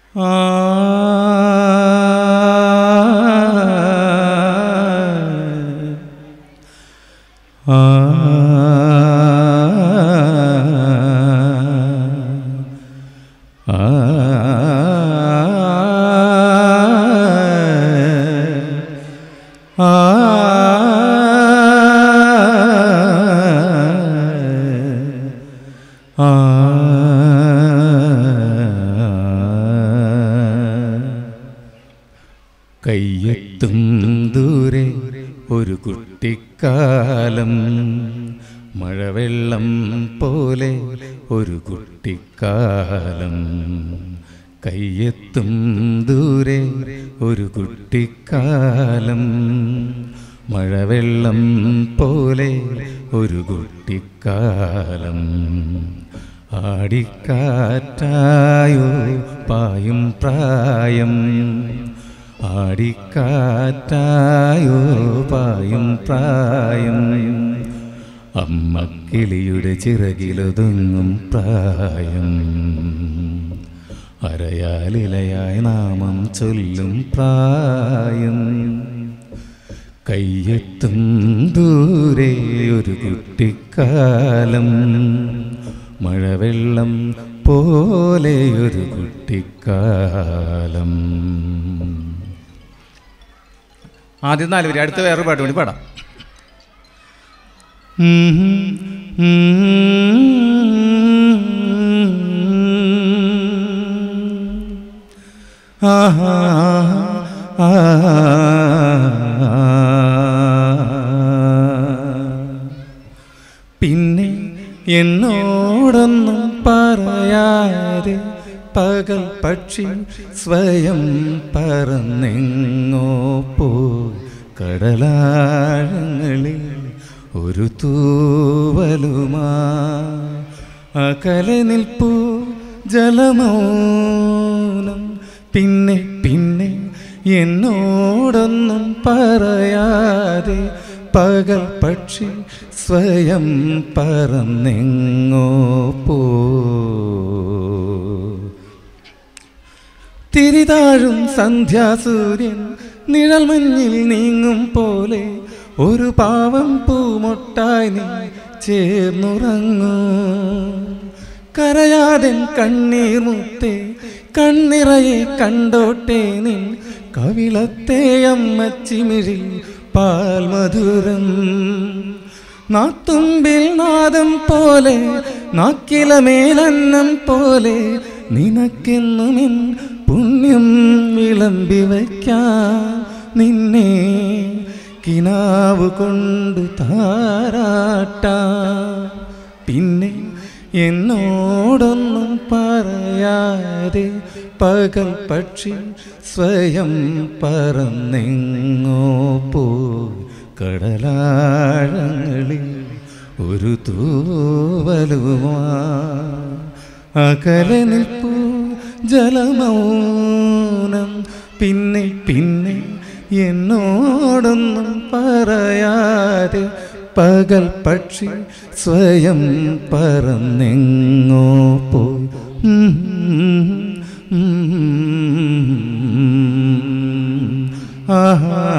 കയ്യെത്തും ദൂരെ ഒരു കുട്ടിക്കാലം, മഴവെള്ളം പോലെ ഒരു കുട്ടിക്കാലം. കയ്യെത്തും ദൂരെ ഒരു കുട്ടിക്കാലം, മഴവെള്ളം പോലെ ഒരു കുട്ടിക്കാലം. ആടിക്കാറ്റായോ പായും പ്രായം, ആടിക്കാറ്റായോ പായും പ്രായം. അമ്മക്കിളിയുടെ ചിറകിലൊതുങ്ങും പ്രായം, അരയാലിലയായി നാമം ചൊല്ലും പ്രായം. കയ്യെത്തും ദൂരെ ഒരു കുട്ടിക്കാലം, മഴവെള്ളം പോലെ ഒരു കുട്ടിക്കാലം. ആദ്യം 4 വരി, അടുത്ത വേറൊരു പാട്ട് വേണ്ടി പാടാം. പിന്നെ എന്നോടൊന്നും പറയാതെ പകൽ പക്ഷി സ്വയം പറന്നെങ്ങോ പോയി. കടലാഴങ്ങളിൽ ഒരു തൂവലുമാ അകലെ നിൽപ്പൂ ജലമൗനം. പിന്നെ പിന്നെ എന്നോടൊന്നും പറയാതെ പകൽ പക്ഷി സ്വയം പറന്നെങ്ങോ പോ. തിരിതാഴും സന്ധ്യാസൂര്യൻ നിഴൽ മഞ്ഞിൽ നീങ്ങും പോലെ ഒരു പാവം പൂമൊട്ടായി നീ ചേർന്നുറങ്ങൂ. കരയാതെ കണ്ണീർ മുത്തേ കണ്ണിറയെ കണ്ടോട്ടെ നിൻ കവിളത്തെ അമ്മച്ചിമിഴിൽ പാൽ മധുരം. നാത്തുമ്പിൽ നാദം പോലെ നാക്കിലമേലന്നം പോലെ നിനക്കെന്നുമെൻ പുണ്യം വിളമ്പി വയ്ക്കാം. നിന്നെ കിനാവ് കൊണ്ട് താരാട്ടാം. പിന്നെ എന്നോടൊന്നും പറയാതെ പകൽ പക്ഷി സ്വയം പറന്നെങ്ങോ പോയി. കടലാഴങ്ങളിൽ ഒരു തൂവലുമാ അകലെ നിൽപ്പൂ ജലമൗനം. പിന്നെ പിന്നെ എന്നോടൊന്നും പറയാതെ പകൽ പക്ഷി സ്വയം പറന്നെങ്ങോ പോയി. ആഹാ